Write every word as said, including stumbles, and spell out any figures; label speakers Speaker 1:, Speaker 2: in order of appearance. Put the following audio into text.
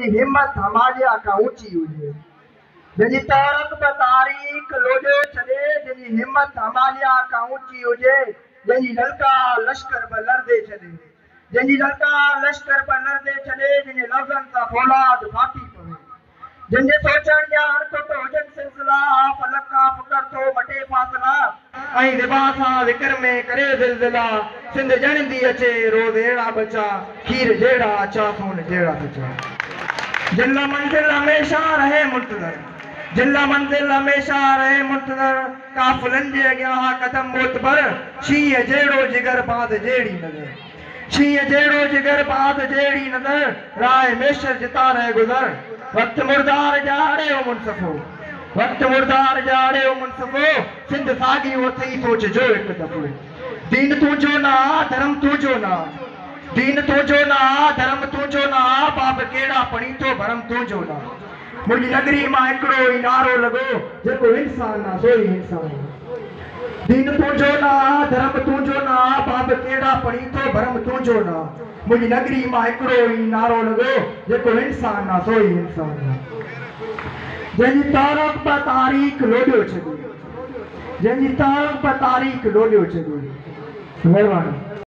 Speaker 1: जंहिंजी हिमत हमालिया खां ऊची हुजे, जंहिंजी तारक ब तारीख़ लोॾे छॾे, जंहिंजी हिमत हमालिया खां ऊची हुजे, जंहिंजी ललकार लश्कर ब लड़दे छॾे, जंहिंजी ललकार लश्कर ब लड़दे छॾे, जंहिंजे लफ़्ज़नि सां फौलाद फाटी पवे, जंहिंजे सोचण जा हरकत हुजनि सिलसिला, फलक खां फ़ुकर थो मटे फ़ासिला, ऐं रिबा सां ज़िक्र में करे ज़िलज़िला, सिंध ॼणंदी अचे रोज़ अहिड़ा बचा, खीर जहिड़ा अचा सोन जहिड़ा सचा। जिन मंज़िल हमेशा रहे मुंतज़र, जिन मंज़िल हमेशा रहे मुंतज़र, काफ़िलनि जे अॻियां हा क़दम मोतबर, शींहं जहिड़ो जिगर बाज़ जहिड़ी नज़र, शींहं जहिड़ो जिगर बाज़ जहिड़ी नज़र, राह मेशर जिता रहे गुज़र, वक्त मुर्दार जाड़े ओ मुनसफ़ो, वक्त मुर्दार जाड़े ओ मुनसफ़ो, सिंध साॻी उथई सोच जो हिकु दफ़ो, दीन तुंहिंजो ना धर्म तुंहिंजो ना, दीन तुंहिंजो ना धर्म तुंहिंजो ना, बाप कहिड़ा पढ़ी थो भरम तुंहिंजो ना, मुंहिंजी नगरी मां हिकिड़ो ई नारो लॻो, जेको इंसान आहे सो ई इंसान, दीन तुंहिंजो ना धर्म तुंहिंजो ना, बाप कहिड़ा पढ़ी थो भरम तुंहिंजो ना, मुंहिंजी नगरी मां हिकिड़ो ई नारो लॻो, जेको इंसान आहे सो ई इंसान आहे। जंहिंजी तारक ब तारीख़ लोॾियो छॾे, जंहिंजी तारक ब तारीख़ लोॾियो छॾे। महिरबानी।